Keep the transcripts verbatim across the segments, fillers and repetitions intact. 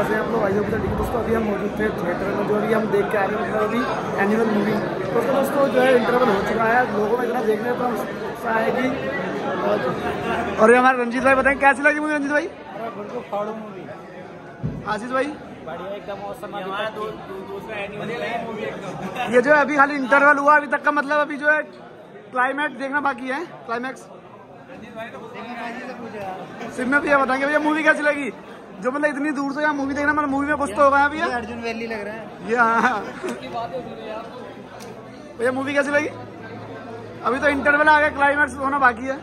कैसे हैं आप लोग? आइए टिकट दोस्तों, अभी हम मौजूद थे थिएटर में, जो अभी हम देख के आ रहे हैं मतलब अभी एनिमल मूवी। तो दोस्तों जो है इंटरवल हो चुका है, लोगों में इतना देखने को उत्साह है कि। और ये हमारे रंजीत भाई बताएं कैसी लगी मूवी? रंजीत भाई बिल्कुल फाड़ू मूवी। आशीष भाई बढ़िया एकदम औसम। ये जो है अभी खाली इंटरवल हुआ अभी तक का, मतलब अभी जो है क्लाइमैक्स देखना बाकी है। क्लाइमैक्स सिम में भैया बताएंगे भैया मूवी कैसी लगी? जो मतलब इतनी दूर से यहाँ मूवी देखना, मतलब मूवी में कुछ तो होगा भैया। अर्जुन वैली लग रहा है ये। हाँ भैया मूवी कैसी लगी? अभी तो इंटरवल आ गया, क्लाइमैक्स होना बाकी है।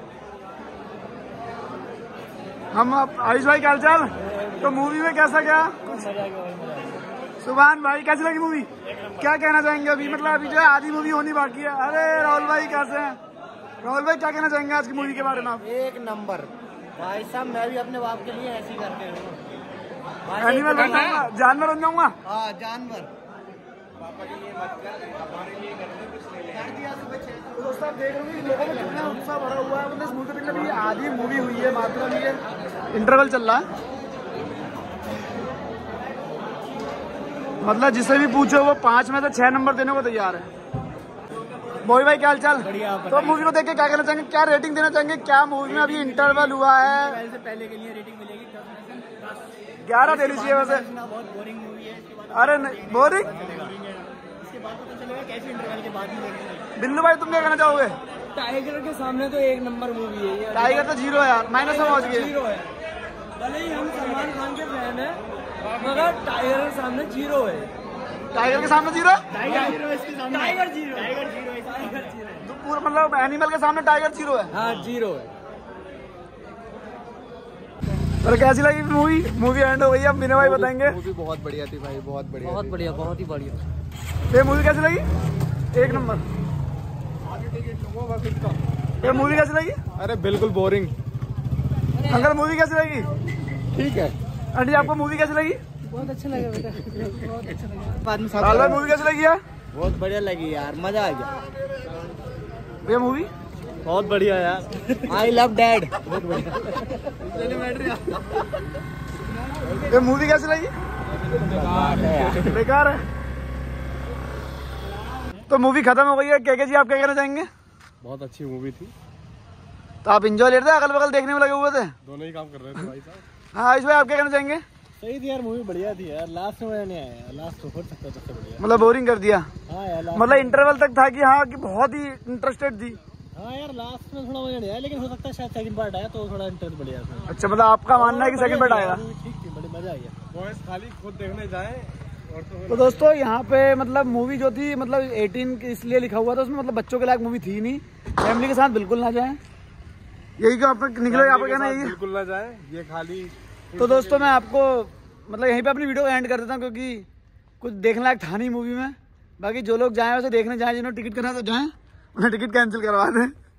हम आयुष भाई क्या हालचाल? तो मूवी में कैसा क्या कुछ? सुभान भाई कैसी लगी मूवी? क्या कहना चाहेंगे अभी? मतलब अभी जो है आधी मूवी होनी बाकी है। अरे राहुल भाई कैसे हैं? राहुल भाई क्या कहना चाहेंगे आज की मूवी के बारे में आप? एक नंबर भाई साहब, मैं भी अपने बाप के लिए ऐसी करते हूँ। एनिमल बन जाऊंगा, जानवर बन जाऊंगा। हाँ जानवर। पापा के लिए मत कर, हमारे लिए कर दिया सुबह छह। दोस्तों आप देख रहे हो लोगों में कितना उत्साह भरा हुआ है। मतलब इस मूवी देखने में आधी मूवी हुई है मात्र, अभी ये इंटरवल चल रहा है। मतलब जिसे भी पूछो वो पांच में से छह नंबर देने को तैयार है। मोही भाई क्या हालचाल? तो मूवी को देख के क्या कहना चाहेंगे? क्या रेटिंग देना चाहेंगे? क्या मूवी में अभी इंटरवल हुआ है? पहले के लिए रेटिंग मिलेगी ग्यारह देनी चाहिए वैसे। बहुत बोरिंग मूवी है। अरे नहीं बोरिंग। इसके बाद पता चलेगा कैसे इंटरवल के बाद में। बिल्लू भाई तुम क्या कहना चाहोगे? टाइगर के सामने तो एक नंबर मूवी है। टाइगर तो जीरो है यार, माइनस में पहुंच गए। जीरो है, भले ही हम सलमान खान के फैन हैं, मगर टाइगर के सामने जीरो है। टाइगर के सामने जीरो? टाइगर जीरो इसके सामने। Tiger zero. Tiger zero tiger zero तो पूरा मतलब एनिमल के सामने टाइगर जीरो है। हाँ जीरो है। पर कैसी लगी मूवी? मूवी एंड हो गई, अब विनय भाई बताएंगे। मूवी बहुत बढ़िया थी भाई, बहुत बढ़िया बहुत बढ़िया, बहुत ही बढ़िया। ये मूवी कैसी लगी? एक नंबर। ये मूवी कैसी लगी? अरे बिल्कुल बोरिंग। अंकल मूवी कैसी लगी? ठीक है। आंटी आपको मूवी कैसी लगी? बहुत अच्छा लगा बेटा, बहुत अच्छा लगा। साल मूवी कैसी लगी यार? बहुत बढ़िया लगी यार, मजा आ गया। ये मूवी बहुत बढ़िया यार। I love dad. बहुत बढ़िया। ये मूवी कैसी लगी? बेकार है। तो मूवी खत्म हो गई है। क्या क्या जी आप क्या कहना चाहेंगे? बहुत अच्छी मूवी थी। तो आप इंजॉय ले रहे थे, अगल बगल देखने में लगे हुए थे? दोनों ही काम कर रहे थे भाई साहब। हाँ आयुष भाई आप क्या कहना चाहेंगे? सही थी यार, मूवी बढ़िया थी यार। लास्ट में नहीं आया, लास्ट तो हो सकता है सबसे बढ़िया। मतलब बोरिंग कर दिया? हाँ यार मतलब इंटरवल तक था कि हाँ कि बहुत ही इंटरेस्टेड थी। हाँ यार लास्ट में थोड़ा मजा नहीं आया, लेकिन हो सकता है शायद सेकंड पार्ट आया तो थोड़ा इंटरेस्ट बढ़िया था। अच्छा मतलब आपका मानना है कि सेकंड पार्ट आएगा? ठीक थी, बड़ी मजा आया। बॉयज खाली खुद देखने जाए। और तो, तो दोस्तों यहाँ पे मतलब मूवी जो थी मतलब अठारह इसलिए लिखा हुआ था उसमें, मतलब बच्चों के लायक मूवी थी नहीं। फैमिली के साथ बिल्कुल ना जाए, यही क्यों आप निकले? आपका कहना यही है? बिल्कुल ना जाए, ये खाली। तो दोस्तों मैं आपको मतलब यहीं पे अपनी वीडियो को एंड कर देता हूँ, क्योंकि कुछ देखने लायक था नहीं मूवी में। बाकी जो लोग जाएं वैसे देखने जाएं, जिन्होंने टिकट करना तो जाएं, उन्हें टिकट कैंसिल करवा दें।